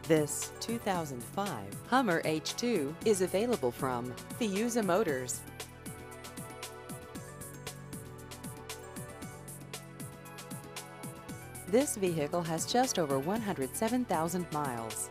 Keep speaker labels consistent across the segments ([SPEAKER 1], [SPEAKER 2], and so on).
[SPEAKER 1] This 2005 Hummer H2 is available from Fiuza Motors. This vehicle has just over 107,000 miles.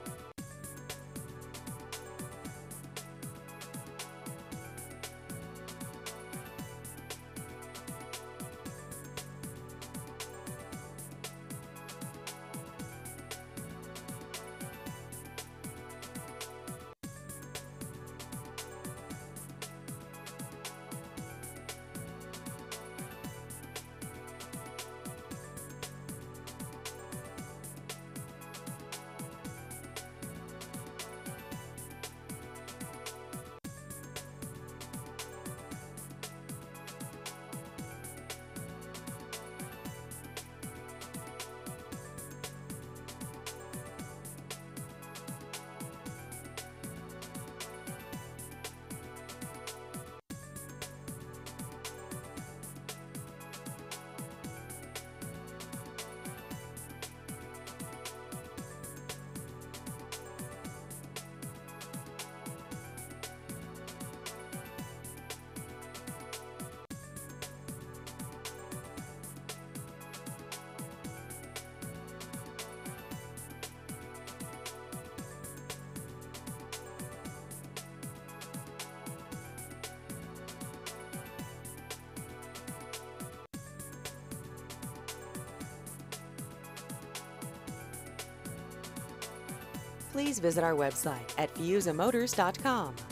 [SPEAKER 1] Please visit our website at fiuzamotors.com.